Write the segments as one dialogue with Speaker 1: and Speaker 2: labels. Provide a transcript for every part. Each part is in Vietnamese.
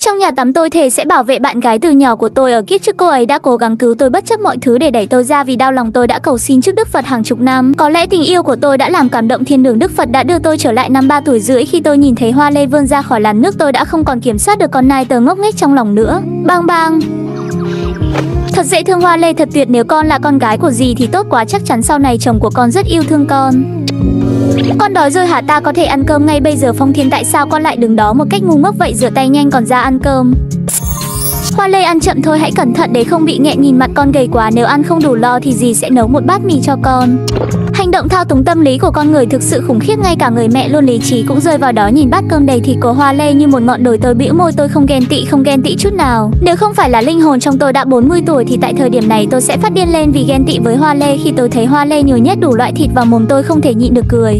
Speaker 1: Trong nhà tắm tôi thề sẽ bảo vệ bạn gái từ nhỏ của tôi. Ở kiếp trước cô ấy đã cố gắng cứu tôi bất chấp mọi thứ để đẩy tôi ra, vì đau lòng tôi đã cầu xin trước Đức Phật hàng chục năm. Có lẽ tình yêu của tôi đã làm cảm động thiên đường. Đức Phật đã đưa tôi trở lại năm 3 tuổi rưỡi. Khi tôi nhìn thấy Hoa Lê vươn ra khỏi làn nước, tôi đã không còn kiểm soát được con nai tơ ngốc nghếch trong lòng nữa. Bang bang. Thật dễ thương, Hoa Lê thật tuyệt. Nếu con là con gái của dì thì tốt quá, chắc chắn sau này chồng của con rất yêu thương con. Con đói rồi hả? Ta có thể ăn cơm ngay bây giờ. Phong Thiên, tại sao con lại đứng đó một cách ngu ngốc vậy? Rửa tay nhanh còn ra ăn cơm. Hoa Lê, ăn chậm thôi, hãy cẩn thận để không bị nghẹn. Nhìn mặt con gầy quá, nếu ăn không đủ lo thì dì sẽ nấu một bát mì cho con. Hành động thao túng tâm lý của con người thực sự khủng khiếp, ngay cả người mẹ luôn lý trí cũng rơi vào đó. Nhìn bát cơm đầy thịt của Hoa Lê như một ngọn đồi, tôi bĩu môi. Tôi không ghen tị chút nào. Nếu không phải là linh hồn trong tôi đã 40 tuổi thì tại thời điểm này tôi sẽ phát điên lên vì ghen tị với Hoa Lê. Khi tôi thấy Hoa Lê nhồi nhét đủ loại thịt vào mồm, tôi không thể nhịn được cười.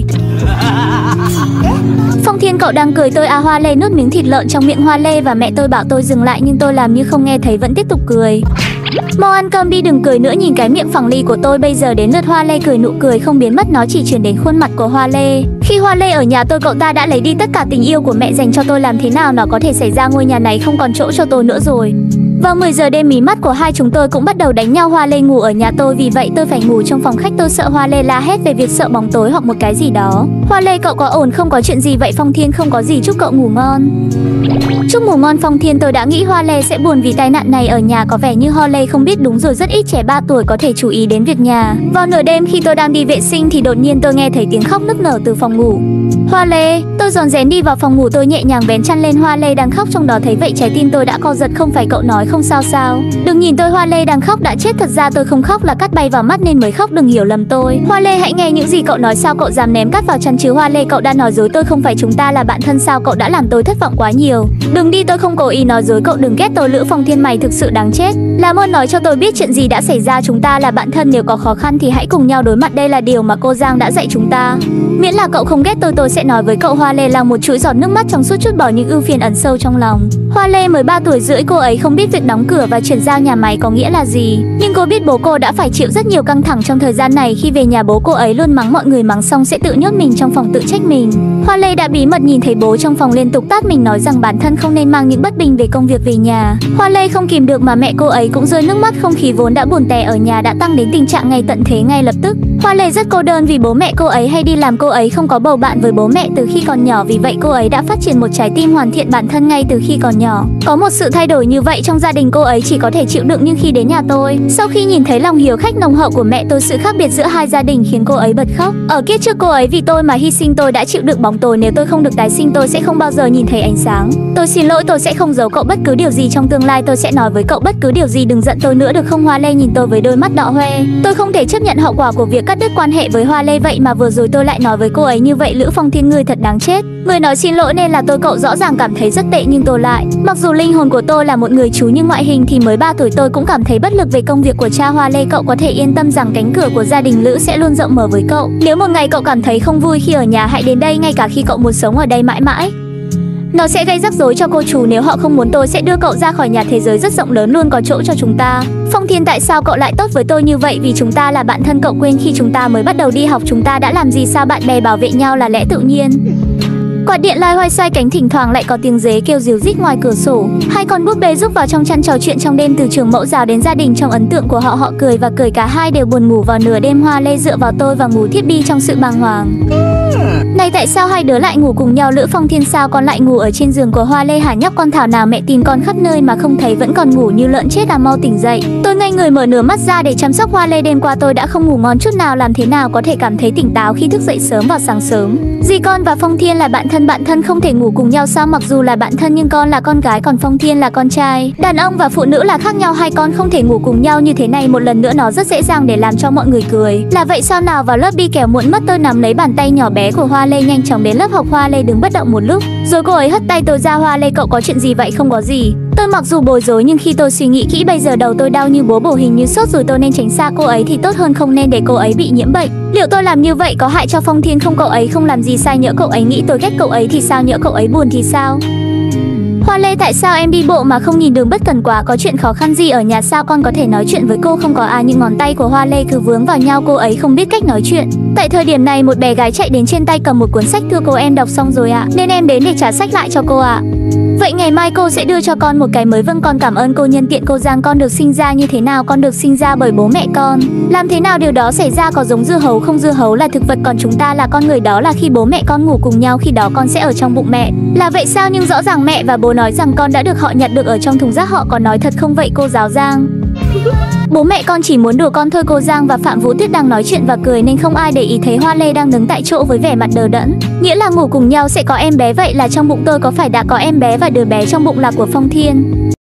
Speaker 1: Phong Thiên, cậu đang cười tôi à? Hoa Lê nuốt miếng thịt lợn trong miệng Hoa Lê và mẹ tôi bảo tôi dừng lại, nhưng tôi làm như không nghe thấy, vẫn tiếp tục cười. Mau ăn cơm đi, đừng cười nữa. Nhìn cái miệng phẳng li của tôi. Bây giờ đến lượt Hoa Lê cười, nụ cười không biến mất, nó chỉ chuyển đến khuôn mặt của Hoa Lê. Khi Hoa Lê ở nhà tôi, cậu ta đã lấy đi tất cả tình yêu của mẹ dành cho tôi. Làm thế nào nó có thể xảy ra? Ngôi nhà này không còn chỗ cho tôi nữa rồi. Vào 10 giờ đêm, mí mắt của hai chúng tôi cũng bắt đầu đánh nhau. Hoa Lê ngủ ở nhà tôi, vì vậy tôi phải ngủ trong phòng khách. Tôi sợ Hoa Lê la hét về việc sợ bóng tối hoặc một cái gì đó. Hoa Lê, cậu có ổn không? Có chuyện gì vậy? Phong Thiên, không có gì, chúc cậu ngủ ngon. Chúc ngủ ngon Phong Thiên. Tôi đã nghĩ Hoa Lê sẽ buồn vì tai nạn này ở nhà. Có vẻ như Hoa Lê không biết. Đúng rồi, rất ít trẻ 3 tuổi có thể chú ý đến việc nhà. Vào nửa đêm khi tôi đang đi vệ sinh thì đột nhiên tôi nghe thấy tiếng khóc nức nở từ phòng ngủ. Hoa Lê, tôi rón rén đi vào phòng ngủ. Tôi nhẹ nhàng vén chăn lên. Hoa Lê đang khóc trong đó. Thấy vậy trái tim tôi đã co giật. Không phải cậu nói không sao sao? Đừng nhìn tôi, Hoa Lê đang khóc đã chết. Thật ra tôi không khóc, là cát bay vào mắt nên mới khóc, đừng hiểu lầm tôi. Hoa Lê, hãy nghe những gì cậu nói. Sao cậu dám ném cát vào chăn chứ? Hoa Lê, cậu đã nói dối tôi. Không phải chúng ta là bạn thân sao? Cậu đã làm tôi thất vọng quá nhiều. Đừng đi, tôi không cố ý nói dối cậu, đừng ghét tôi nữa. Phong Thiên, mày thực sự đáng chết. Làm ơn nói cho tôi biết chuyện gì đã xảy ra. Chúng ta là bạn thân, nếu có khó khăn thì hãy cùng nhau đối mặt. Đây là điều mà cô Giang đã dạy chúng ta. Miễn là cậu không ghét tôi sẽ nói với cậu. Hoa Lê lau một chuỗi giọt nước mắt trong suốt, chút bỏ những ưu phiền ẩn sâu trong lòng. Hoa Lê 13 tuổi rưỡi, cô ấy không biết việc đóng cửa và chuyển giao nhà máy có nghĩa là gì. Nhưng cô biết bố cô đã phải chịu rất nhiều căng thẳng trong thời gian này. Khi về nhà, bố cô ấy luôn mắng mọi người, mắng xong sẽ tự nhốt mình trong phòng tự trách mình. Hoa Lê đã bí mật nhìn thấy bố trong phòng liên tục tát mình, nói rằng bản thân không nên mang những bất bình về công việc về nhà. Hoa Lê không kìm được mà mẹ cô ấy cũng rơi nước mắt. Không khí vốn đã buồn tẻ ở nhà đã tăng đến tình trạng ngày tận thế ngay lập tức. Hoa Lê rất cô đơn vì bố mẹ cô ấy hay đi làm. Cô ấy không có bầu bạn với bố mẹ từ khi còn nhỏ, vì vậy cô ấy đã phát triển một trái tim hoàn thiện bản thân ngay từ khi còn nhỏ. Có một sự thay đổi như vậy trong gia đình, cô ấy chỉ có thể chịu đựng. Nhưng khi đến nhà tôi, sau khi nhìn thấy lòng hiếu khách nồng hậu của mẹ tôi, sự khác biệt giữa hai gia đình khiến cô ấy bật khóc. Ở kiếp trước cô ấy vì tôi mà hy sinh, tôi đã chịu đựng bóng tối. Nếu tôi không được tái sinh, tôi sẽ không bao giờ nhìn thấy ánh sáng. Tôi xin lỗi, tôi sẽ không giấu cậu bất cứ điều gì trong tương lai. Tôi sẽ nói với cậu bất cứ điều gì, đừng giận tôi nữa được không? Hoa Lê nhìn tôi với đôi mắt đỏ hoe. Tôi không thể chấp nhận hậu quả của việc cắt đứt quan hệ với Hoa Lê. Vậy mà vừa rồi tôi lại nói với cô ấy như vậy. Lữ Phong Thiên, ngươi thật đáng chết. Người nói xin lỗi nên là tôi. Cậu rõ ràng cảm thấy rất tệ nhưng tôi lại. Mặc dù linh hồn của tôi là một người chú nhưng ngoại hình thì mới 3 tuổi, tôi cũng cảm thấy bất lực về công việc của cha. Hoa Lê, cậu có thể yên tâm rằng cánh cửa của gia đình Lữ sẽ luôn rộng mở với cậu. Nếu một ngày cậu cảm thấy không vui khi ở nhà, hãy đến đây. Ngay cả khi cậu muốn sống ở đây mãi mãi, nó sẽ gây rắc rối cho cô chú. Nếu họ không muốn, tôi sẽ đưa cậu ra khỏi nhà. Thế giới rất rộng lớn, luôn có chỗ cho chúng ta. Phong Thiên, tại sao cậu lại tốt với tôi như vậy? Vì chúng ta là bạn thân. Cậu quên khi chúng ta mới bắt đầu đi học chúng ta đã làm gì sao? Bạn bè bảo vệ nhau là lẽ tự nhiên. Quạt điện loay hoay xoay cánh, thỉnh thoảng lại có tiếng dế kêu ríu rít ngoài cửa sổ. Hai con búp bê rúc vào trong chăn trò chuyện trong đêm. Từ trường mẫu giáo đến gia đình, trong ấn tượng của họ, họ cười và cười. Cả hai đều buồn ngủ vào nửa đêm. Hoa Lê dựa vào tôi và ngủ thiếp đi trong sự bàng hoàng. Này, tại sao hai đứa lại ngủ cùng nhau? Lữ Phong Thiên, sao con lại ngủ ở trên giường của Hoa Lê hả? Nhóc con, thảo nào mẹ tìm con khắp nơi mà không thấy, vẫn còn ngủ như lợn chết à? Mau tỉnh dậy. Tôi ngây người mở nửa mắt ra để chăm sóc Hoa Lê. Đêm qua tôi đã không ngủ ngon chút nào. Làm thế nào có thể cảm thấy tỉnh táo khi thức dậy sớm vào sáng sớm? Dì con và Phong Thiên là bạn thân không thể ngủ cùng nhau sao? Mặc dù là bạn thân nhưng con là con gái còn Phong Thiên là con trai. Đàn ông và phụ nữ là khác nhau. Hai con không thể ngủ cùng nhau như thế này. Một lần nữa, nó rất dễ dàng để làm cho mọi người cười. Là vậy sao? Nào vào lớp đi, kẻo muộn mất. Tôi nắm lấy bàn tay nhỏ bé của Hoa Lê nhanh chóng đến lớp học. Hoa Lê đứng bất động một lúc rồi cô ấy hất tay tôi ra. Hoa Lê, cậu có chuyện gì vậy? Không có gì. Tôi mặc dù bối rối nhưng khi tôi suy nghĩ kỹ, bây giờ đầu tôi đau như bố bổ, hình như sốt rồi. Tôi nên tránh xa cô ấy thì tốt hơn, không nên để cô ấy bị nhiễm bệnh. Liệu tôi làm như vậy có hại cho Phong Thiên không? Cậu ấy không làm gì sai. Nhỡ cậu ấy nghĩ tôi ghét cậu ấy thì sao? Nhỡ cậu ấy buồn thì sao? Hoa Lê, tại sao em đi bộ mà không nhìn đường? Bất cần quá. Có chuyện khó khăn gì ở nhà sao? Con có thể nói chuyện với cô không có à? Những ngón tay của Hoa Lê cứ vướng vào nhau. Cô ấy không biết cách nói chuyện. Tại thời điểm này, một bé gái chạy đến trên tay cầm một cuốn sách. Thưa cô, em đọc xong rồi ạ, nên em đến để trả sách lại cho cô ạ. Vậy Vậy ngày mai cô sẽ đưa cho con một cái mới. Vâng, con cảm ơn cô. Nhân tiện cô Giang, con được sinh ra như thế nào? Con được sinh ra bởi bố mẹ con. Làm thế nào điều đó xảy ra? Có giống dưa hấu không? Dưa hấu là thực vật, còn chúng ta là con người, đó là khi bố mẹ con ngủ cùng nhau, khi đó con sẽ ở trong bụng mẹ. Là vậy sao? Nhưng rõ ràng mẹ và bố nói rằng con đã được họ nhặt được ở trong thùng rác, họ có nói thật không vậy cô giáo Giang? Bố mẹ con chỉ muốn đùa con thôi. Cô Giang và Phạm Vũ Tuyết đang nói chuyện và cười nên không ai để ý thấy Hoa Lê đang đứng tại chỗ với vẻ mặt đờ đẫn. Nghĩa là ngủ cùng nhau sẽ có em bé, vậy là trong bụng tôi có phải đã có em bé và đứa bé trong bụng là của Phong Thiên?